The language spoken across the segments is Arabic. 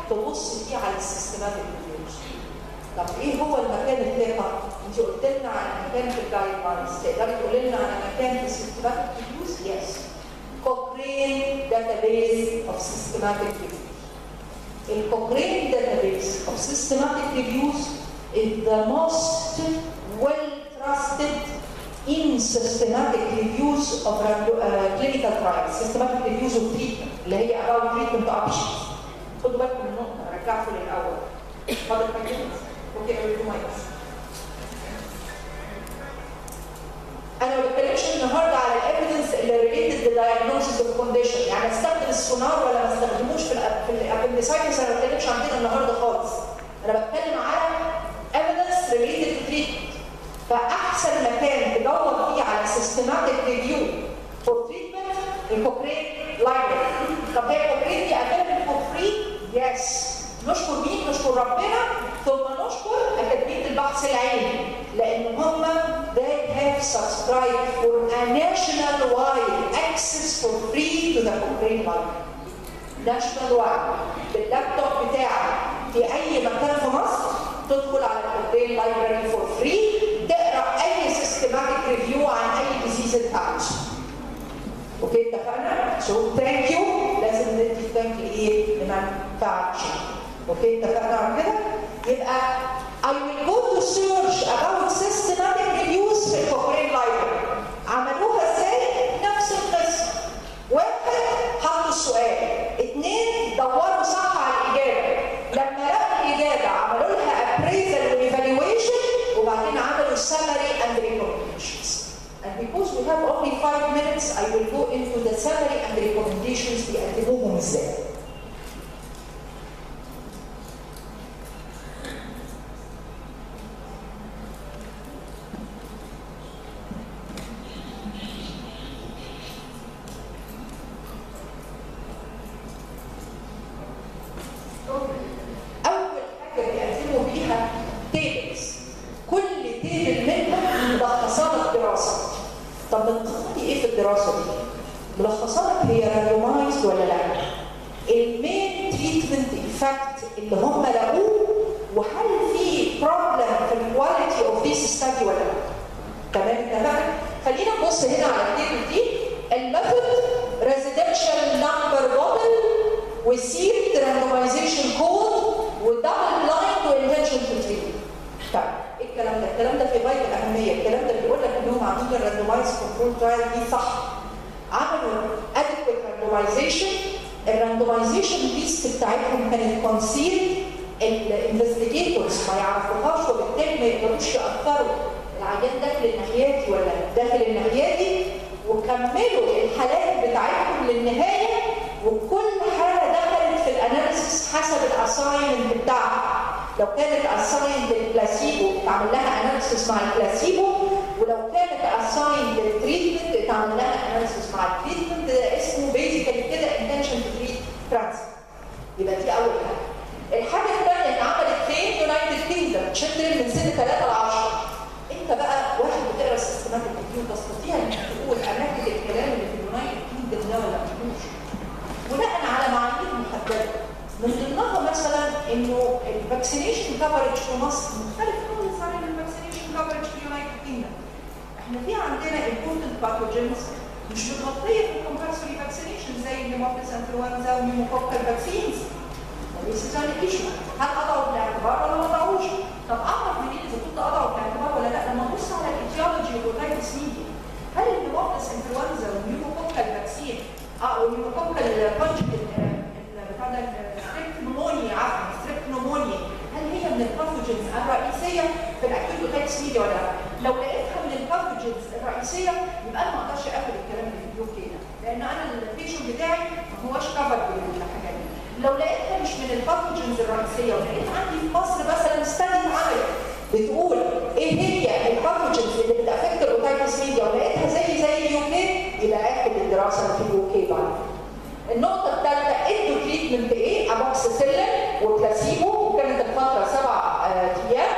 تبص فيه على السيستماتيك ريفيوز. طب ايه هو المكان الثقه؟ انت قلت لنا عن مكان في الجايد لاينز، تقدري تقولي لنا عن مكان في السيستماتيك ريفيوز؟ يس. Cochrane database of systematic reviews. The Cochrane database of systematic reviews is the most well-trusted in systematic reviews of clinical trials, systematic reviews of treatment, اللي هي about treatment options. خدوا بالكم من النقطة، رجعتوا للأول. فاضل حاجة؟ اوكي أوريكم مايكس. أنا ما بتكلمش النهارده على الإيفيدنس اللي ريليتد للدايجنوستس اوف كونديشن، يعني استخدم السونار ولا ما استخدموش في الابندسايتس، أنا ما بتكلمش عندنا النهارده خالص. أنا بتكلم على evidence related to treatment. فأحسن مكان تدور فيه على systematic review for treatment الكوكرين library. طب هي الكوكرين دي available for free؟ يس. نشكر مين؟ نشكر ربنا، ثم نشكر أكاديمية البحث العلمي، لأن هم they have subscribed for a nationwide access for free to the Cochrane library. nationwide. باللابتوب بتاعك في أي مكان في مصر تدخل على الكوكرين لايبراري فور فري، تقرا اي سيستماتيك ريفيو عن اي ديزيز انت عايزه. اوكي اتفقنا؟ سو ثانك يو، لازم ندي ثانك لايه؟ لمن فعل شيء. اوكي اتفقنا على كده؟ يبقى I will go to search about systematic reviews في الكوكرين لايبراري. عملوها ازاي؟ نفس القصه. واحد حطوا السؤال، اثنين دوروا صح على الاجابه. لما لقوا الاجابه عملوا لها appraisal and evaluation وبعدين عملوا summary and recommendations. And because we have only 5 minutes, I will go into the summary and recommendations بيقدموهم ازاي. طب بتخطي ايه في الدراسه دي؟ ملخصاتك هي راندومايزد ولا لا؟ المين تريتمنت ايفكت اللي هم لقوه، وهل في بروبلم في الكواليتي اوف ذيس ستادي ولا لا؟ تمام تمام؟ خلينا نبص هنا على التيبل دي. الميثود ريزيدنشال نمبر بوتل وسيرد راندومايزيشن كود ودبل بلايند وانتنشن تو تريت. طيب ايه الكلام ده؟ الكلام ده في غايه الاهميه، الكلام ده بيقول لك انهم عاملين الراندومايز كنترول ترايل دي صح. عملوا ادكويت راندومايزيشن، الراندومايزيشن ليست بتاعتهم كانت كونسيل، الانفستيجيتورز ما يعرفوهاش وبالتالي ما يقدروش ياثروا العيان داخل الناحيه دي ولا داخل الناحيه دي، وكملوا الحالات بتاعتهم للنهايه، وكل حاله دخلت في الاناليسيس حسب الاساينمنت بتاعها. لو كانت اسايند للبلاسيبو اتعمل لها اناليسيس مع البلاسيبو، ولو كانت اسايند للتريتمنت اتعمل لها اناليسيس مع التريتمنت. ده اسمه بيزيكالي كده انتنشن تو تريت ترانسفير. يبقى دي اول حاجه. الحاجه الثانيه اتعملت فين؟ يونايتد كينجدم، تشيلدرن من سن 3 ل 10. انت بقى واحد بتقرا السيستماتيك ريفيو تستطيع انك تقول انا اكتب الكلام اللي في اليونايتد كينجدم ده ولا ما اكتبوش؟ بناء على معايير محدده. من ضمنها مثلا انه الفاكسينيشن كفرج في مصر مختلف خالص عن الفاكسينيشن كفرج في اليونايتد كينجدم. احنا في عندنا امبورتنت باثوجينز مش متغطيه في الكومبالسوري فاكسينيشن زي الهيموفيلس انفلونزا والنيوموكوكال فاكسينز. وليس ثاني ايشو، هل اضعوا في الاعتبار ولا ما اضعوش؟ طب اعرف منين اذا كنت اضعوا في الاعتبار ولا لا؟ لما ابص على الايتيولوجي والاوتايتس ميديا، هل الهيموفيلس انفلونزا والنيوموكوكال فاكسين والنيوموكوكال كونجكت بتاع ده ستريبتونومونيا، عفوا ستريبتونومونيا، هل هي من الباثوجينز الرئيسيه في الاكيوت اوتايتس ميديا ولا لا؟ لو لقيتها من الباثوجينز الرئيسيه يبقى انا ما اقدرش اقفل الكلام اللي في اليوم كده، لان انا البيشنت بتاعي ما هوش كفر بالحاجات دي. لو لقيتها مش من الباثوجينز الرئيسيه ولقيت عندي في مصر مثلا ستادي اتعملت بتقول ايه هي الباثوجينز اللي بتافكت الاوتايتس ميديا ولقيتها زي اليو كي، يبقى اخد الدراسه في اليو كي بعد. النقطة الثالثة ادوا تريتمنت ايه؟ اموكسيسيلين وبلاسيبو، وكانت الفترة 7 ايام.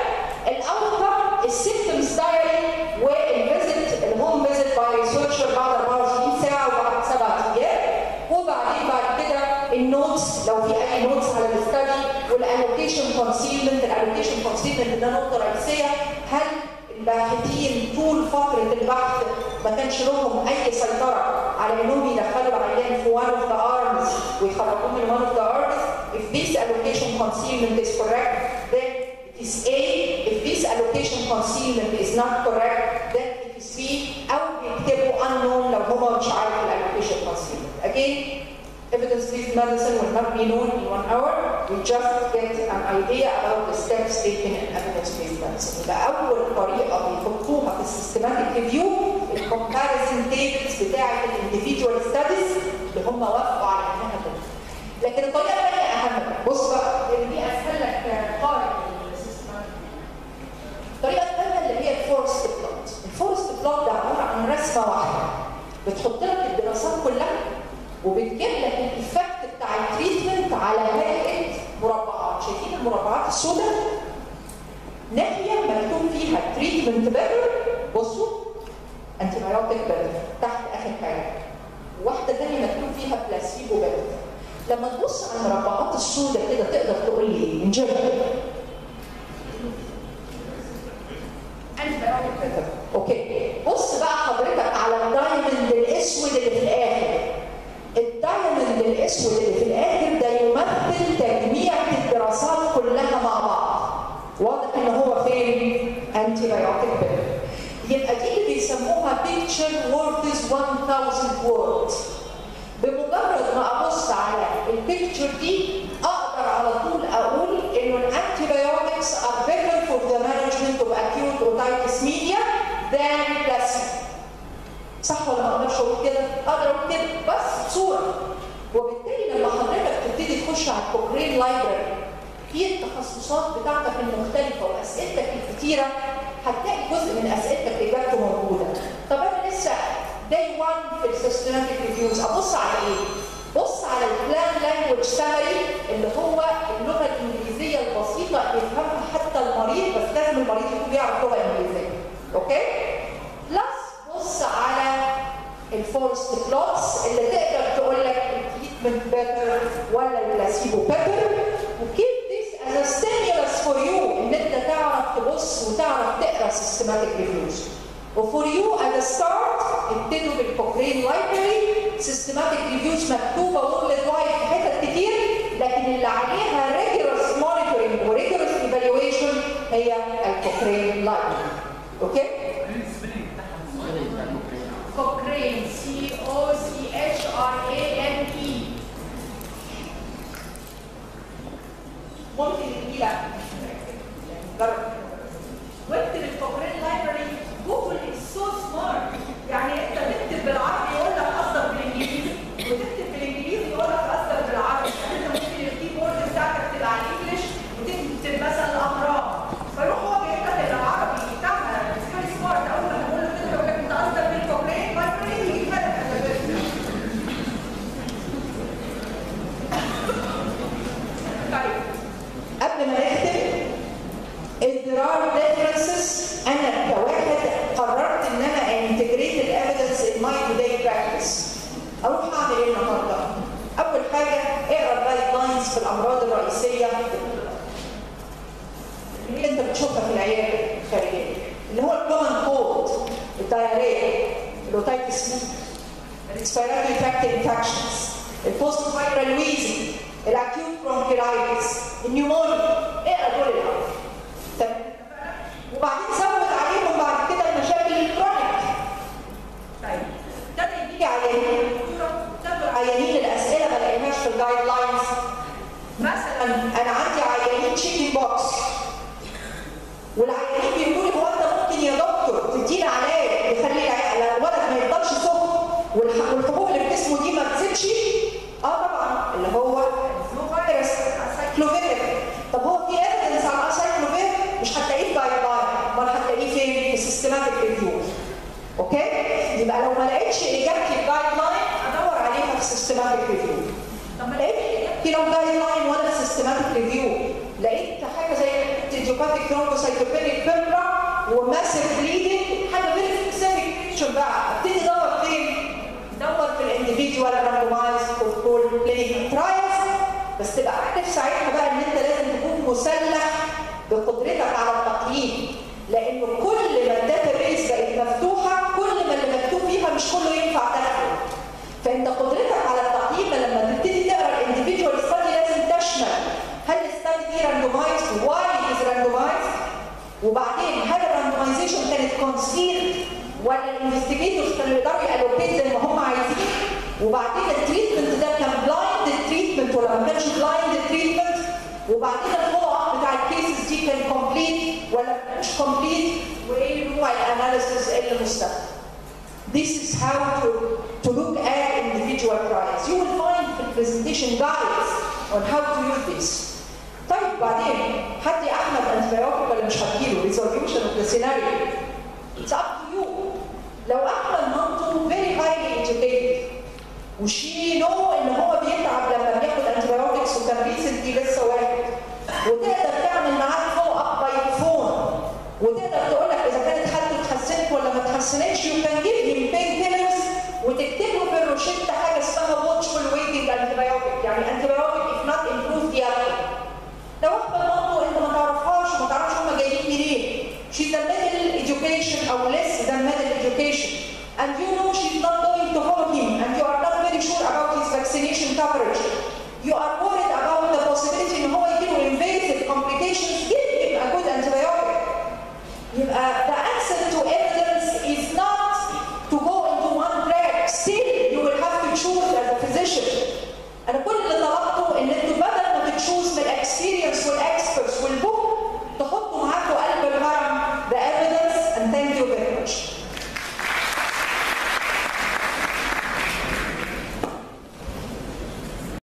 الاوتكم السيمبتومز دايري والفيزيت الهوم فيزيت باي ريسيرشر بعد 24 ساعة وبعد 7 ايام. وبعدين بعد كده النوتس، لو في اي نوتس على الاستدي الالوكيشن كونسيلمنت. الالوكيشن كونسيلمنت ده نقطه رئيسيه. هل الباحثين طول فتره البحث ما كانش لهم اي سيطره على انهم يدخلوا العيان في one of the arms ويخرجوه من one of the arms؟ If this allocation concealment is correct, then it is A. If this allocation concealment is not correct, then it is B. أو بيكتبوا unknown لو هما مش عارف allocation concealment. Again, evidence-based medicine will not be known in 1 hour. We just get an idea about the steps taken in evidence-based medicine. يبقى أول طريقة بيحطوها في السيستماتيك ريفيو الكومباريزن تيبلز بتاعة الانديفيدوال ستاديز اللي هم وافقوا على إنها تكون. لكن الطريقة الثانية أهم. بص بقى اللي دي أسهل لك قارن السيستماتيك. الطريقة الثانية اللي هي الفورست بلوت. الفورست بلوت ده عبارة عن رسمة واحدة بتحط لك الدراسات كلها وبتجيب لك الايفكت بتاع التريتمنت على هيئه مربعات. شايفين المربعات السوداء؟ ناحيه مكتوب فيها تريتمنت بيتر، بصوا انتي بايوتيك بيتر تحت اخر حاجه، واحده ثانيه مكتوب فيها بلاسيبو بيتر. لما تبص على المربعات السوداء كده تقدر تقول لي ايه؟ من جنب انتي بايوتيك بيتر. اوكي، بص بقى حضرتك على الدايموند الاسود اللي في الاخر. الدايموند الاسود اللي في الاخر ده يمثل تجميع الدراسات كلها مع بعض. واضح ان هو فين؟ انتي بايوتيك بيتر. يبقى دي اللي بيسموها picture worth 1000 words. بمجرد ما ابص على البيكتشر دي اقدر على طول اقول انه الانتي بايوتكس are better for the management of acute otitis media than placebo. صح ولا ما اقدرش اقول كده؟ اقدر اقول كده بس بصوره. وبالتالي لما حضرتك تبتدي تخش على الكوكرين لايبرري في التخصصات بتاعتك المختلفه واسئلتك الكتيره هتلاقي جزء من اسئلتك اجابته موجوده. طب انا لسه day 1 في السيستماتيك ريفيوز ابص على ايه؟ بص على البلان لانجوج سامري اللي هو اللغه الانجليزيه البسيطه اللي يفهمها حتى المريض، بس لازم المريض يكون بيعرف لغه انجليزيه. اوكي؟ بلس بص على الفورست بلوتس اللي تقدر تقول لك التريتمنت بيتر ولا البلاسيبو بيتر، وكيب ذيس از ا ستيمولس فور يو ان انت تعرف تبص وتعرف تقرا سيستماتيك ريفيوز. وفور يو ات ستارت ابتدوا بالكوكرين لايبرري. سيستماتيك ريفيوز مكتوبه وورلد وايد في حتت كتير، لكن اللي عليها ريجورس مونيتورنج وريجورس ايفالويشن هي الكوكرين لايبرري. اوكي؟ كوكرين COCHRANE. ممكن لا جرب واكتب الكوكرين لايبرري. جوجل از سو سمارت، يعني انت تكتب بالعربي يقول لك قصدك بالانجليزي، وتكتب بالانجليزي يقول لك قصدك بالعربي. يعني انت ممكن الكيبورد بتاعتك تبقى على الانجلش وتكتب مثلا الاغراض، فيروح هو جايب لك العربي بتاعها. فيري سمارت. اول ما هنقول له كده يقول لك انت قصدك بالكوكرين لايبرري ويجيب لك. طيب قبل ما نختم الدرار ديفرنسز، انا كواحد قررت ان انا انتجريت الافيدنس ان ماي داي براكتس. اروح اعمل ايه النهارده؟ اول حاجه اقرا الجايد لاينز في الامراض الرئيسيه اللي انت بتشوفها في العياده الخارجيه، اللي هو الكومن كولد، الدايريا، الاوتايتس ميديا، الريسبيراتوري تراكت انفكشنز، البوست فايرال ويزنج، الاكيوت برونكيلايتس، النيومونيا. اقرا دول الاول. وبعدين زود عليهم بعد كده المشاكل الكرونيك. طيب ابتدى يجي عيانين عيانين الاسئله ما لقيناش في الجايد لاينز. مثلا انا عندي عيانين تشيكن بوكس، والعيانين بيقولوا لي هو انت ممكن يا دكتور تدينا علاج يخلي الولد ما يفضلش سخن والحبوب اللي في جسمه دي ما تزيدش؟ طبعا اللي هو فيروس سايكلوفير. طب هو في ايفيدنس على سايكلوفير؟ مش هتلاقيه في جايد لاين، امال هتلاقيه فين؟ في سيستماتيك ريفيو. اوكي؟ يبقى لو ما لقيتش اجابتي في جايد لاين ادور عليها في سيستماتيك ريفيو. طب ما لقيتش اجابتي لو جايد لاين ولا في سيستماتيك ريفيو، لقيت حاجه زي ايديوباثيك ثرومبوسايتوبينيك فيبرا وماسيف بليدنج، حاجه غير سبيسيفيك بقى، ابتدي ادور فين؟ دور في الانديفيدوال راندومايز كنترول كلينيكال ترايلز. بس تبقى عارف ساعتها بقى ان انت لازم تكون مسلح بقدرتك على التقييم، لانه كل ما الداتا بيس بقت مفتوحه كل ما اللي مكتوب فيها مش كله ينفع تاخده. فانت قدرتك على التقييم لما تبتدي تقرا الانديفيدوال ستادي لازم تشمل هل الستادي دي راندومايزد واي از راندومايزد، وبعدين هل الراندومايزيشن كانت كونسيلد ولا الانفستيجيتورز كانوا يقدروا يالوكيت زي ما هم عايزين، وبعدين التريتمنت ده كان بلايند تريتمنت ولا ما كانش بلايند تريتمنت، وبعدين الفولو اب بتاع الكيسز دي كان كومبليت ولا مش كومبليت، وايه نوع الاناليسيس اللي مستخدم. This is how to look at individual trials. You will find the presentation guides on how to use this. طيب بعدين هدي احمد انتبيوتيك ولا مش هديله؟ resolution of the scenario. It's up to you. لو احمد مامته very highly educated وشي نو ان هو بيتعب لما بياخد انتبيوتكس وكان ريسنتلي لسه واحد، وتقدر